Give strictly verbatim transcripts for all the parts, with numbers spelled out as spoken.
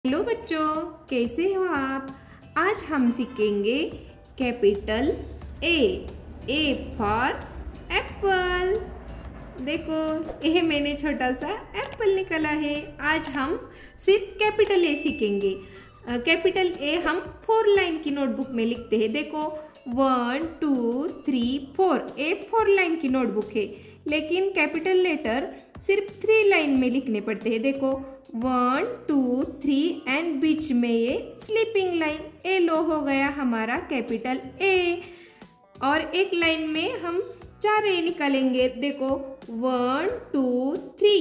Hello बच्चों, कैसे हो आप। आज हम सीखेंगे capital A. A for apple. देखो, यह मैंने छोटा सा एप्पल निकाला है। आज हम सिर्फ कैपिटल ए सीखेंगे। कैपिटल ए हम फोर लाइन की नोटबुक में लिखते हैं। देखो, one two three four. A four line की नोटबुक है, लेकिन कैपिटल लेटर सिर्फ थ्री लाइन में लिखने पड़ते हैं। देखो, वन टू थ्री एंड बीच में ये स्लीपिंग लाइन ए लो हो गया हमारा कैपिटल ए। और एक लाइन में हम चार ए निकालेंगे। देखो, one two three,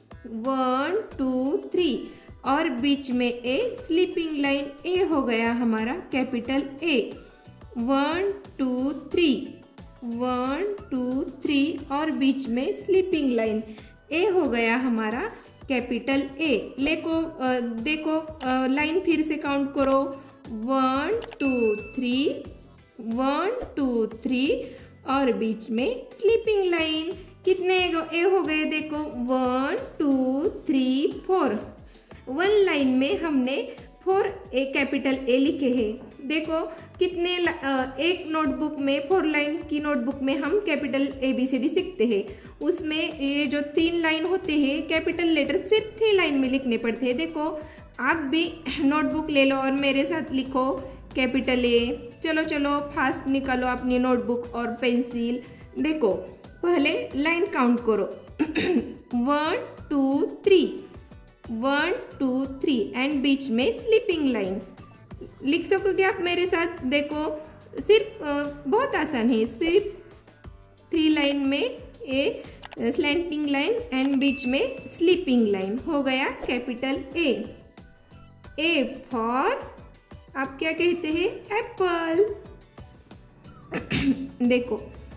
one two three और बीच में ए स्लीपिंग लाइन ए हो गया हमारा capital A. One two three, one two three और बीच में स्लीपिंग लाइन ए हो गया हमारा कैपिटल ए। लेको आ, देखो आ, लाइन फिर से काउंट करो। One two three, one two three और बीच में स्लीपिंग लाइन। कितने ए हो गए? देखो, one two three four. One line में हमने फोर ए कैपिटल ए लिखे हैं। देखो कितने एक नोटबुक में, फोर लाइन की नोटबुक में हम capital A B C D सीखते हैं। उसमें ये जो तीन लाइन होते हैं कैपिटल लेटर सिर्फ थ्री लाइन में लिखने पड़ते हैं। देखो, आप भी नोटबुक ले लो और मेरे साथ लिखो कैपिटल ए। चलो चलो फास्ट निकालो अपनी नोटबुक और पेंसिल। देखो, पहले लाइन काउंट करो। One two three, one two three and बीच में स्लीपिंग लाइन। लिख सकोगे आप मेरे साथ? देखो, सिर्फ बहुत आसान है। सिर्फ थ्री लाइन में ए स्लैंटिंग लाइन एंड बीच में स्लीपिंग लाइन हो गया कैपिटल ए। ए फॉर आप क्या कहते हैं? एप्पल। देखो,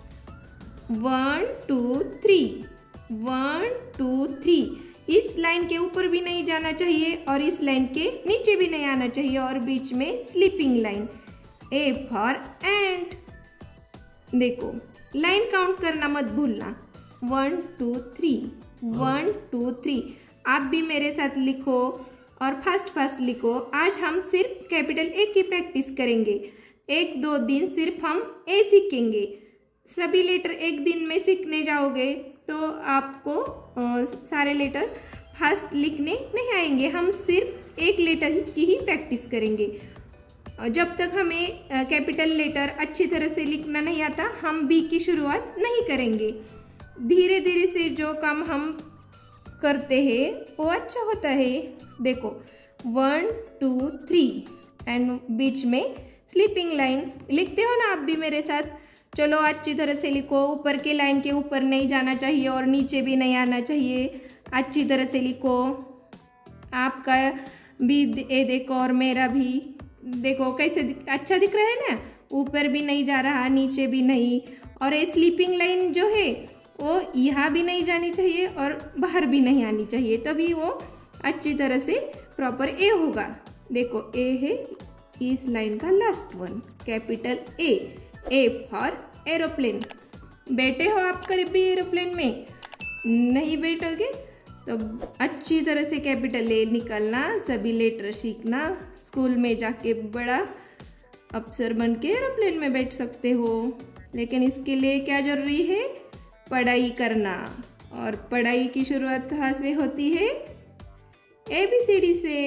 one two three, one two three. इस लाइन के ऊपर भी नहीं जाना चाहिए और इस लाइन के नीचे भी नहीं आना चाहिए और बीच में sleeping line. A for ant. देखो, लाइन काउंट करना मत भूलना। One two three, one two three. आप भी मेरे साथ लिखो और फास्ट फास्ट लिखो। आज हम सिर्फ कैपिटल ए की प्रैक्टिस करेंगे। एक दो दिन सिर्फ हम ए सीखेंगे। सभी लेटर एक दिन में सीखने जाओगे तो आपको आ, सारे लेटर फास्ट लिखने नहीं आएंगे। हम सिर्फ एक लेटर की ही प्रैक्टिस करेंगे। जब तक हमें कैपिटल लेटर अच्छी तरह से लिखना नहीं आता, हम बी की शुरुआत नहीं करेंगे। धीरे धीरे से जो काम हम करते हैं वो अच्छा होता है। देखो, वन टू थ्री एंड बीच में स्लीपिंग लाइन। लिखते हो ना आप भी मेरे साथ? चलो अच्छी तरह से लिखो। ऊपर के लाइन के ऊपर नहीं जाना चाहिए और नीचे भी नहीं आना चाहिए। अच्छी तरह से लिखो। आपका भी ए देखो और मेरा भी देखो कैसे अच्छा दिख रहा है ना। ऊपर भी नहीं जा रहा, नीचे भी नहीं। और ये स्लीपिंग लाइन जो है वो यहाँ भी नहीं जानी चाहिए और बाहर भी नहीं आनी चाहिए, तभी वो अच्छी तरह से प्रॉपर ए होगा। देखो, ए है इस लाइन का last one, capital A. A for aeroplane. बैठे हो आप करीब भी एरोप्लेन में? नहीं बैठोगे तो अच्छी तरह से कैपिटल ए निकालना, सभी लेटर सीखना। स्कूल में जाके बड़ा अफसर बन के एरोप्लेन में बैठ सकते हो। लेकिन इसके लिए क्या जरूरी है? पढ़ाई करना। और पढ़ाई की शुरुआत कहाँ से होती है? ए बी सी डी से।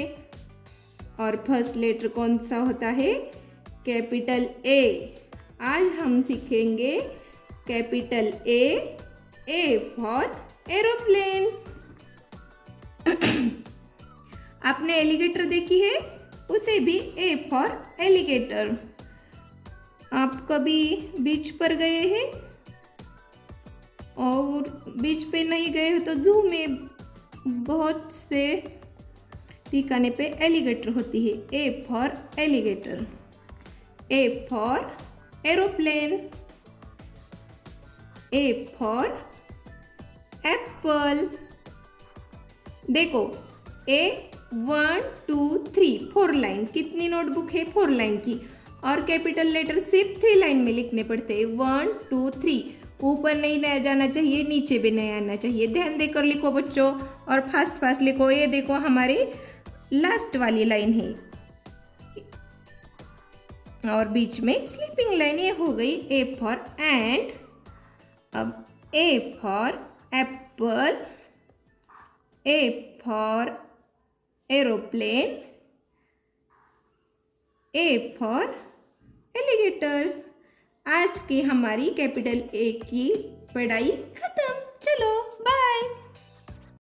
और फर्स्ट लेटर कौन सा होता है? Capital A. आज हम सीखेंगे capital A. A for aeroplane. आपने एलिगेटर देखी है? उसे भी ए फॉर एलिगेटर। आप कभी बीच पर गए हैं? और बीच पे नहीं गए हो तो जू में बहुत से ठिकाने पे एलिगेटर होती है। A for alligator. A for aeroplane. A for apple. देखो, a one two three four line. कितनी नोटबुक है? फोर लाइन की। और कैपिटल लेटर सिर्फ थ्री लाइन में लिखने पड़ते हैं। One two three. ऊपर नहीं जाना चाहिए, नीचे भी नहीं आना चाहिए। ध्यान देकर लिखो बच्चों और फास्ट फास्ट लिखो। ये देखो, हमारे लास्ट वाली लाइन है और बीच में स्लीपिंग लाइन। ये हो गई ए फॉर एंट। अब A for apple, A for aeroplane, A for alligator. आज की हमारी कैपिटल ए की पढ़ाई खत्म।